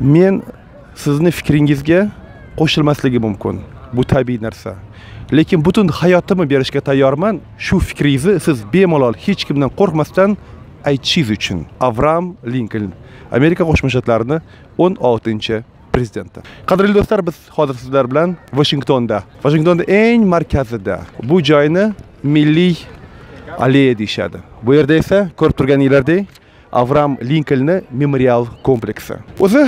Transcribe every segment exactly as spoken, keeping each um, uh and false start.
Men sizni fikringizga qo'shilmasligi mumkin. Bu tabiiy narsa. Lekin butun hayotimni berishga tayyorman. Shu fikringizni siz bemalol hech kimdan qo'rqmasdan aytishingiz uchun. Abraham Lincoln, Amerika Qo'shma Shtatlarining o'n oltinchi prezidenti. Qadrli do'stlar, biz hozir sizlar bilan Washingtonda, Washingtonda eng markazida. Bu joyni Milliy alleya deyshadi. Bu yerda esa ko'rib turganinglardek Abraham Lincolnning memorial kompleksi. O'zi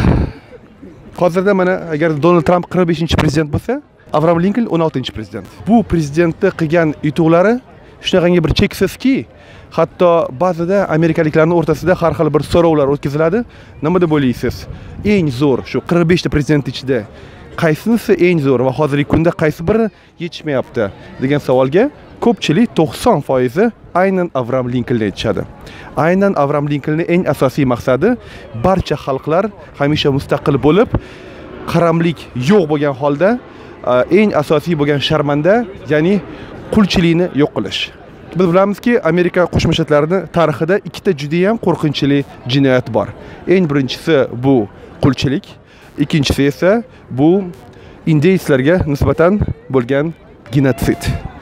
hozirda mana agar Donald Trump qirq beshinchi prezident bo'lsa, Abraham Lincoln o'n oltinchi prezident. Bu prezidentni qilgan yutuqlari shunaqangi bir cheksizki, hatto ba'zida amerikaliklarning o'rtasida har xil bir so'rovlar o'tkaziladi. Nima deb o'ylaysiz? Eng zo'r shu qirq beshta prezident ichida qaysinisi eng zo'r va hozirgi kunda qaysi biri yetishmayapti degan savolga ko'pchilik to'qson foiz aynan Abraham Lincolnni aytishadi. Aynan Abraham Lincolnning eng asosiy maqsadi barcha xalqlar hamisha mustaqil bo'lib, qaramlik yo'q bo'lgan holda eng asosiy bo'lgan sharmanda, ya'ni qulchilikni yo'q qilish. Biz bilamizki, Amerika Qo'shma Shtatlarining tarixida ikkita juda ham qo'rqinchli jinoyat bor. Eng birinchisi bu qulchilik, ikkinchisi esa bu indeyslarga nisbatan bo'lgan genotsid.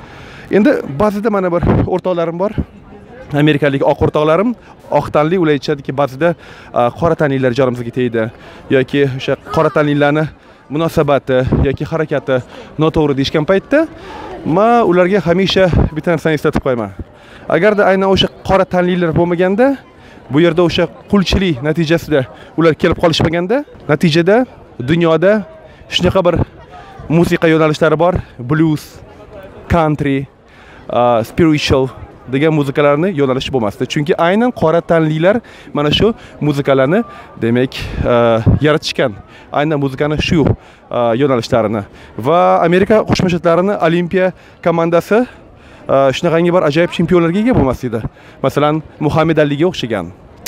Endi ba'zida mana bir o'rtoqlarim bor. Amerikalik oq o'rtoqlarim, oq tanli, ular aytishadiki, ba'zida qora tanlilar jonimizga tegdi yoki o'sha qora tanlilarni munosabati yoki harakati noto'g'ri deyishgan paytda men ularga hamisha bitta narsani eslatib qo'yaman. Agarda aynan o'sha qora tanlilar bo'lmaganda, bu yerda o'sha qulchilik natijasida ular kelib qolishmaganda, natijada dunyoda shunaqa bir musiqa yo'nalishlari bor, blues, country, uh, spiritual degan muzikalarni yo'nalishi bo'lmasdi. Chunki aynan qora tanlilar mana shu muzikalarni demak yaratishgan. Aynan muzikani shu yo'nalishlarini va Amerika Qo'shma Shtatlarining olimpiya komandasi shunaqangi bir ajoyib chempionlarga ega bo'lmas edi. Masalan, Muhammad Aliga o'xshagan.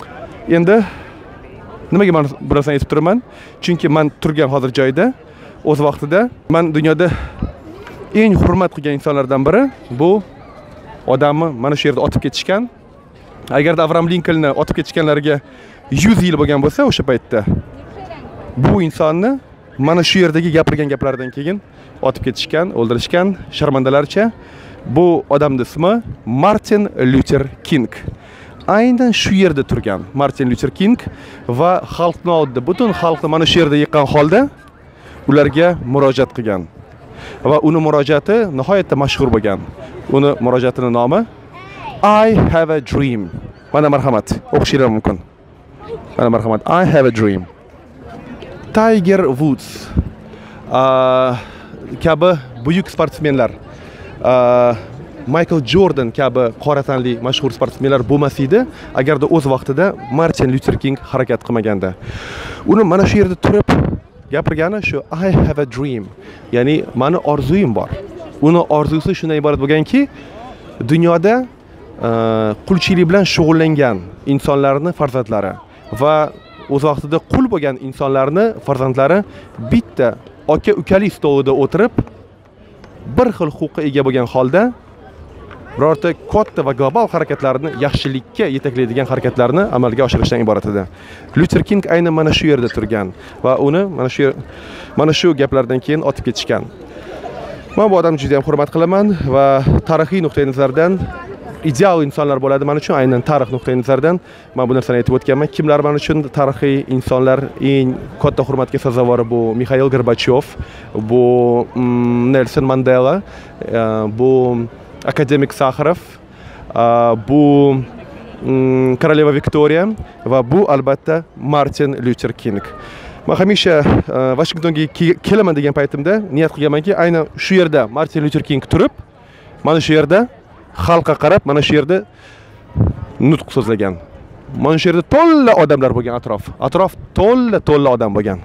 Endi nimaga men bu narsani aytib turaman? Chunki men turgan hozir joyda o'z vaqtida men dunyoda eng hurmat qilgan insonlardan biri bu odamni mana shu yerda otib ketishgan. Agarda Abraham Lincolnni otib ketishganlariga yuz yil bo'lgan bo'lsa, o'sha paytda bu insonni mana shu yerdagi gapirgan gaplaridan keyin otib ketishgan, o'ldirishgan, sharmandalarcha. Bu odamning ismi Martin Luther King. Aynan shu yerda turgan Martin Luther King va xalqni oldida, butun xalqni mana shu yerda yiqqan holda ularga murojaat qilgan. Va uni murojaati nihoyatda mashhur bo'lgan. Uni murojaatining nomi I have a dream. Mana marhamat, o'qishinglar mumkin. Mana marhamat, I have a dream. Tiger Woods kabi buyuk sportsmenlar, Michael Jordan kabi qora tanli mashhur sportsmenlar bo'lmas edi agarda o'z vaqtida Martin Luther King harakat qilmaganda. Uni mana shu yerda turib gapirgani shu I have a dream. Ya'ni meni orzuyim bor. Uni orzusi shundan iborat bo'lganki, dunyoda qulchilik bilan shug'ullangan insonlarning farzandlari va o'z vaqtida qul bo'lgan insonlarning farzandlari bitta aka-ukalik stolida o'tirib bir xil huquqqa ega bo'lgan holda birorta katta va global harakatlarni, yaxshilikka yetaklaydigan harakatlarni amalga oshirishdan iborat edi. Luther King aynan mana shu yerda turgan va uni mana shu mana shu gaplardan keyin otib ketishgan. Men bu odamni juda ham hurmat qilaman va tarixiy nuqtai nazardan ideal insonlar bo'ladi men uchun. Aynan tarix nuqtai nazardan men bu narsani aytib o'tganman. Kimlar men uchun tarixiy insonlar eng katta hurmatga sazovor? Bu Mikhail Gorbachev, bu mm, Nelson Mandela, bu akademik Sakharov, bu mm, Koroleva Viktoriya va bu albatta Martin Luther King. Men hamisha Washingtonga kelaman degan paytimda niyat qilganmanki, aynan shu yerda Martin Luther King turib, mana shu yerda xalqqa qarab, mana shu yerda nutq so'zlagan. Mana shu yerda to'la odamlar bo'lgan, atrof. Atrof to'la to'la odam bo'lgan.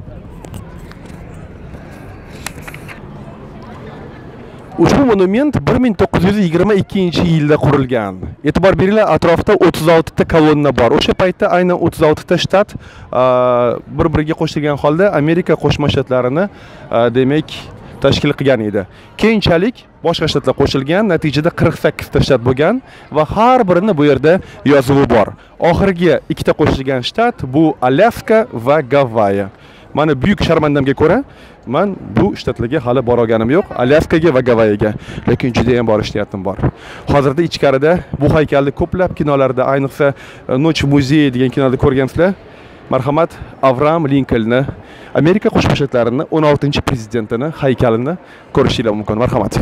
Ushbu monument bir ming to'qqiz yuz yigirma ikkinchi yilda qurilgan. E'tibor beringlar, atrofda o'ttiz olti ta kolonna bor. O'sha paytda aynan o'ttiz olti ta shtat bir-biriga qo'shilgan holda Amerika Qo'shma Shtatlarini demak tashkil qilgan edi. Keyinchalik boshqa shtatlar qo'shilgan, natijada qirq sakkizta shtat bo'lgan va har birini bu yerda yozuvi bor. Oxirgi ikkita qo'shilgan shtat bu Alyaska va Gavayi. Mana buyuk sharmandamga ko'ra, men bu shtatlarga hali borganim yo'q, Alyaskaga va Gavayiga, lekin juda ham borish niyatim bor. Hozirda ichkarida bu haykalni ko'plab kinolarda, ayniqsa Noch muzeyi degan kinoda ko'rgansizlar. Marhamat, Avram Linkolnni, Amerika Qo'shma Shtatlarining o'n oltinchi prezidentini haykalini ko'rishingiz mumkin. Marhamat.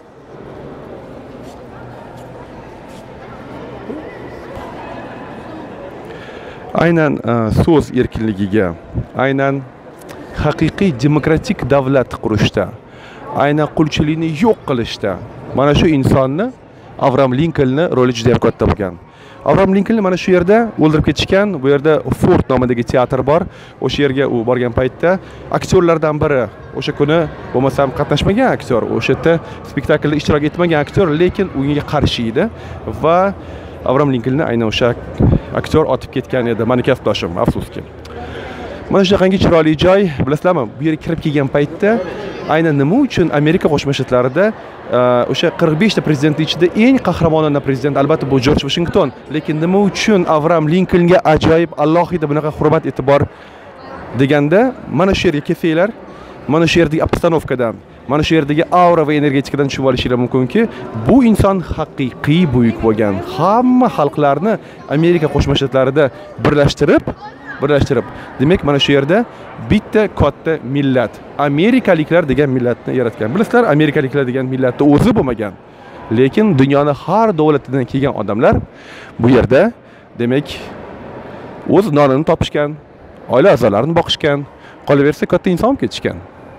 Aynan so'z erkinligiga, aynan haqiqiy demokratik davlat qurishda, aynan qulchilikni yo'q qilishda mana shu insonni Avram Linkolnni roli juda ham katta bo'lgan. Avram Linkolnni mana shu yerda o'ldirib ketishgan. Bu yerda Ford nomidagi teatr bor. O'sha yerga u borgan paytda aktyorlardan biri, o'sha kuni bo'lmasam qatnashmagan aktyor, o'sha yerda spektaklda ishtirok etmagan aktyor, lekin unga qarshi edi va Avram Linkolnni aynan o'sha aktyor otib ketgan edi. Meni kasbdoshim, afsuski. Mana shunaqangi chiroyli joy, bilasizlarmi? Bu yerga kirib kelgan paytda aynan nima uchun Amerika Qo'shma Shtatlarida o'sha qirq besh ta prezidentning ichida eng qahramonona prezident albatta bu Jorj Washington, lekin nima uchun Avram Linkolnga ajoyib alohida bunaqa hurmat e'tibor deganda, mana shu yerga kelsanglar, mana shu yerdagi obstanovkadan, mana shu yerdagi aura va energetikadan tushunib olishingiz mumkinki, bu inson haqiqiy buyuk bo'lgan. Hamma xalqlarni Amerika Qo'shma Shtatlarida birlashtirib birlashtirib. Demak, mana shu yerda bitta katta millat, Amerikaliklar degan millatni yaratgan. Bilasizlar, Amerikaliklar degan millatni o'zi bo'lmagan. Lekin dunyoning har davlatidan kelgan odamlar bu yerda, demak, o'z nonini topishgan, oila a'zolarini boqishgan, qolaversa katta inson bo'lib ketishgan.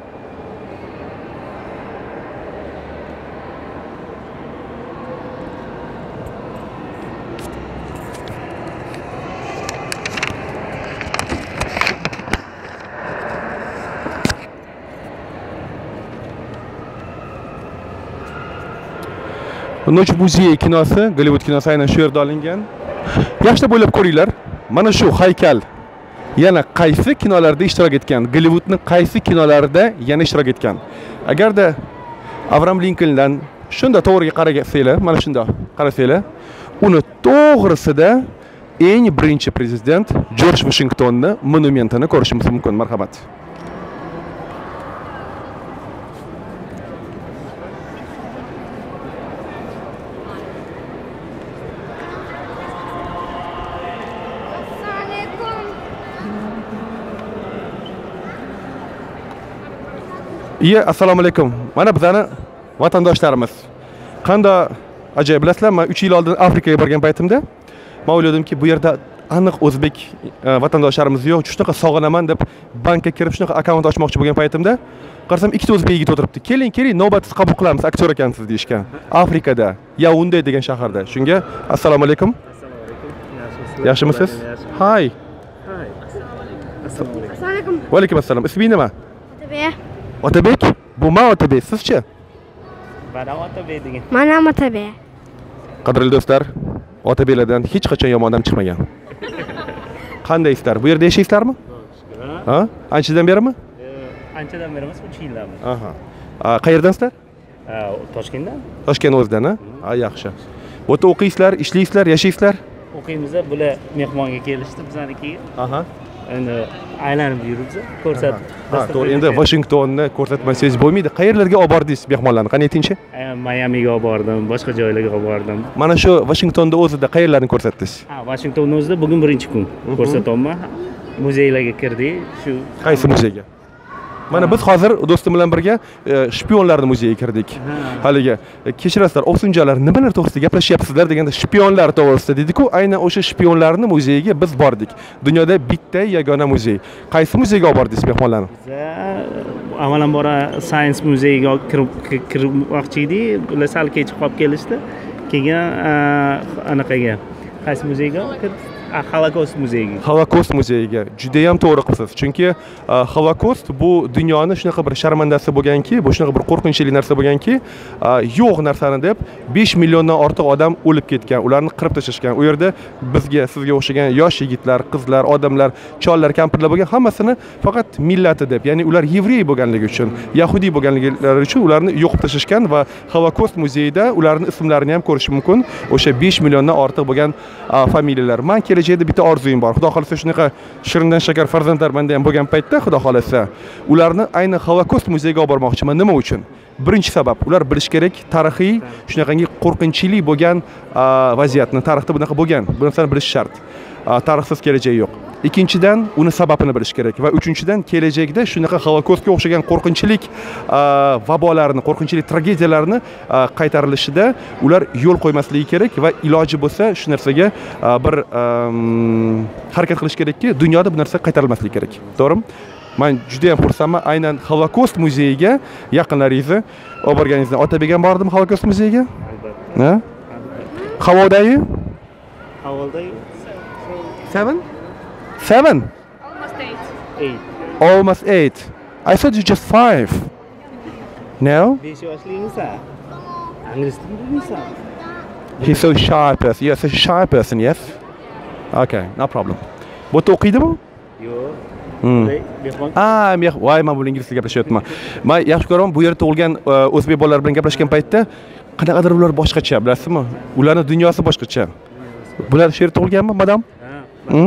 Noch muzeyi kinosi, Gollivud kinosi aynan shu yerda olingan. Yaxshilab o'ylab ko'ringlar. Mana shu haykal yana qaysi kinolarda ishtirok etgan? Gollivudning qaysi kinolarida yana ishtirok etgan? Agarda Avram Linkolndan shunda to'g'riga qarasanglar, mana shunda qarasanglar, uni to'g'risida eng birinchi prezident Jorj Washingtonni monumentini ko'rishingiz mumkin. Marhamat. Iya, assalomu alaykum. Mana bizani vatandoshlarimiz. Qanday ajoyib, bilasizlarmi, uch yil oldin Afrikaga borgan paytimda men o'yladimki, bu yerda aniq o'zbek vatandoshlarimiz yo'q. Shunaqa sog'inaman deb bankka kirib shunaqa akkaunt ochmoqchi bo'lgan paytimda qarasam, ikkita o'zbek yigit o'tiribdi. Keling, keling, navbatsiz qabul qilamiz, aktyor ekansiz deyishgan. Afrikada, Yaounde degan shaharda. Shunga assalomu alaykum. Assalomu alaykum. Yaxshimisiz? Hay. Hay. Assalomu alaykum. Va alaykum assalom. Ismingiz nima? Otabek. Otabek? Bu men Otabek, sizchi? Mana Otabek degan. Mana Otabek. Qadrli do'stlar, Otabeklardan hech qachon yomon odam chiqmagan. Qandaysizlar? Bu yerda yashaysizlarmi? Ha? Anchadan berimi? Anchadan beri emas, uch yildanmi. Aha. Qayerdansizlar? Toshkentdan. Toshkent o'zidan, ha? Ha, yaxshi. Bu yerda o'qiysizlar, ishlaysizlar, yashaysizlar? O'qiymiz, bular mehmonga kelishdi bizanikiga. Aha. Endi aylanib yuribmiz, ko'rsat. Ha, to'g'ri. Endi Washingtonni ko'rsatmasangiz bo'lmaydi. Qayerlarga olib bordingiz mehmonlarni? Qani aytingchi? Mayamiga olib bordim, boshqa joylarga olib bordim. Mana shu Washingtonda o'zida qayerlarni ko'rsatdingiz? Ha, Washingtonda o'zida bugun birinchi kun ko'rsatyapman. Muzeylarga kirdik, shu. Qaysi muzeyga? Mana biz hozir do'stim bilan birga shpionlarning muzeyiga kirdik. Haliga kechirasizlar, o'qsunjalar nimalar to'g'risida gaplashyapsizlar deganda shpionlar to'g'risida dedi-ku, aynan o'sha shpionlarning muzeyiga biz bordik. Dunyoda bitta yagona muzey. Qaysi muzeyga olib bordingiz mehmonlarni? Biz avvalambor Science muzeyiga kirib kirmoqchi edik. Ular sal kech qolib kelishdi. Keyin anaqaga qaysi muzeyga kirdik? Holocaust muzeyiga. Holocaust muzeyiga juda ham to'g'ri qilibsiz. Chunki Holocaust bu dunyoni shunaqa bir sharmandasi bo'lganki, bu shunaqa bir qo'rqinchli narsa bo'lganki, yo'q narsani deb besh milliondan ortiq odam o'lib ketgan, ularni qirib tashlashgan. U yerda bizga, sizga o'xshagan yosh yigitlar, qizlar, odamlar, chollar, kampirlar bo'lgan hammasini faqat millati deb, ya'ni ular yevrey bo'lganligi uchun, yahudiy bo'lganliklari uchun ularni yo'qib tashlashgan va Holocaust muzeyida ularning ismlarini ham ko'rish mumkin. O'sha besh milliondan ortiq bo'lgan familiyalar. Men kelajakda bitta orzuyim bor. Xudo xolasa shunaqa shirindan shakar farzandlar menda ham bo'lgan paytda, xudo xolasa, ularni ayni Holocaust muzeyiga olib bormoqchiman. Nima uchun? Birinchi sabab, ular bilish kerak, tarixiy shunaqangi qo'rqinchli bo'lgan vaziyatni, tarixda bunaqa bo'lgan. Bu narsani bilish shart. Tarixsiz kelajak yo'q. Ikkinchidan, uni sababini bilish kerak va uchinchidan, kelajakda shunaqa Holocaustga o'xshagan qo'rqinchlik vabolarni, qo'rqinchlik tragediyalarni qaytarilishida ular yo'l qo'ymasligi kerak va iloji bo'lsa shu narsaga bir harakat qilish kerakki, dunyoda bu narsa qaytarilmasligi kerak. To'g'rimi? Men juda ham xursandman. Aynan Holocaust muzeyiga yaqinlaringizni olib borganingizdan. Otabek ham bordimi Holocaust muzeyiga? Ha? How old are you? How old are you? Seven? Seven? Almost eight. Eight. Almost eight. I thought you just five. No? besh yoshligimisan. Ingliz tilini bilmaysan. He's so shy person. You're such a shy person, yes? Okay, no problem. Bu yerda o'qiydimi? Yo'q. Hmm. Mehmon. Ah, men voy, men bu ingliz tilida gaplashyapman. Men yaxshi ko'raman, bu yerda tug'ilgan o'zbek bolalar bilan gaplashgan paytda qanaqadir ular boshqacha, bilasizmi? Ularning dunyosi boshqacha. Bular shu yerda tug'ilganmi, madam? Ha.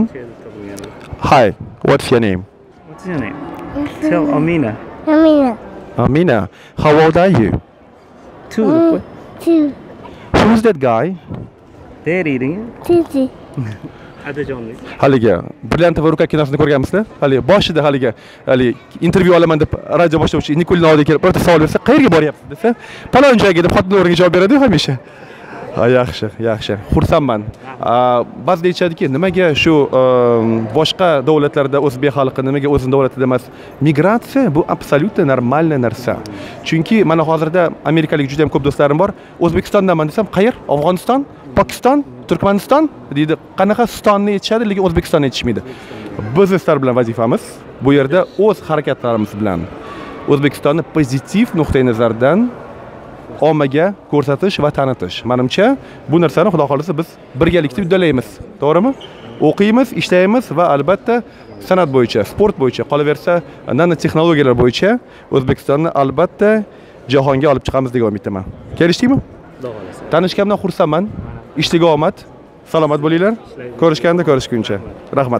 Hi, what's your name? What's your name? Tell Amina. Amina. Amina. How old are you? Two. Mm. Two. Who's that guy? They're eating. Titi. Adajonlik. Haliga Brilliant va Ruka kinosini ko'rganmisizlar? Hali boshida haliga hali intervyu olaman deb radio boshlovchi Nikolning oldiga kelib birta savol bersa, qayerga boryapsiz desa, "Palon joyga" deb xotin o'rniga javob beradi-ku hamisha. Ha, yaxshi, yaxshi. Xursandman. Ba'zida aytadiki, nimaga shu boshqa davlatlarda o'zbek xalqi nimaga o'zining davlatida emas? Migratsiya bu absolyutno normalniy narsa. Chunki mana hozirda amerikalik juda ham ko'p do'stlarim bor. O'zbekistondanman desam, qayer? Afg'oniston, Pokiston, Turkmaniston deydi. Qanaqa Stonni aytishadi, lekin O'zbekistonni aytishmaydi. Biz sizlar bilan vazifamiz bu yerda o'z harakatlarimiz bilan O'zbekistonni pozitiv nuqtai nazardan ommaga ko'rsatish va tanitish. Menimcha, bu narsani xudo xolisa biz birgalikda uddalaymiz. To'g'rimi? O'qiymiz, ishlaymiz va albatta san'at bo'yicha, sport bo'yicha, qolaversa, nanotexnologiyalar bo'yicha O'zbekistonni albatta jahonga olib chiqamiz degan umiddaman. Kelishdingmi? Xudo xolasa. Tanishganimdan xursandman. Ishtiga omad. Salomat bo'linglar. Ko'rishganda ko'rishguncha. Rahmat.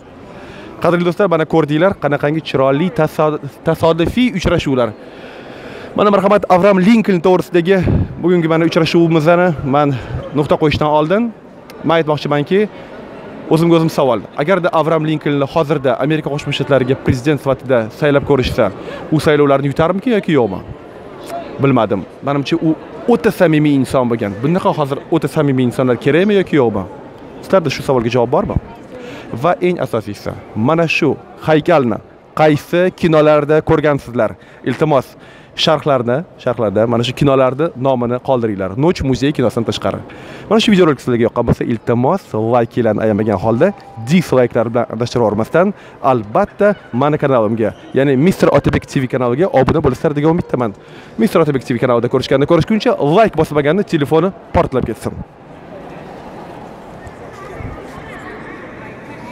Qadrli do'stlar, mana ko'rdinglar, qanaqangi chiroyli tasodifiy uchrashuvlar. Mana marhamat Avram Lincoln to'g'risidagi bugungi mana uchrashuvimizni men nuqta qo'yishdan oldin men aytmoqchimanki, o'zimga o'zim savol. Agarda Avram Lincolnni hozirda Amerika Qo'shma Shtatlariga prezident sifatida saylab ko'rishsa, u saylovlarni yutarmiki yoki yo'qmi? Bilmadim. Menimcha u o'ta samimiy inson bo'lgan. Bunaqa hozir o'ta samimiy insonlar kerakmi yoki yo'qmi? Sizlarda shu savolga javob bormi? Va eng asosiysi, mana shu haykalni qaysi kinolarda ko'rgansizlar? Iltimos sharhlarda, sharhlarda mana shu kinolarni nomini qoldiringlar. Noch muzey kinosidan tashqari. Mana shu videorolik sizlarga yoqqan bo'lsa, iltimos layklarni ayamagan holda dislike'lar bilan adashtirib yubormasdan, albatta meni kanalimga, ya'ni Mister Otabek T V kanaliga obuna bo'lasizlar degan umiddaman. Mister Otabek T V kanalida ko'rishganda ko'rishguncha like bosmaganni telefoni portlab ketsin.